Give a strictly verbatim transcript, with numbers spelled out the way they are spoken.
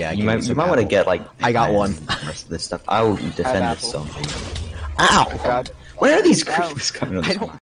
Yeah, you might you might want to get like. I got one. The rest of this stuff. I'll defend this zone. Ow! Where are these creepers coming? I don't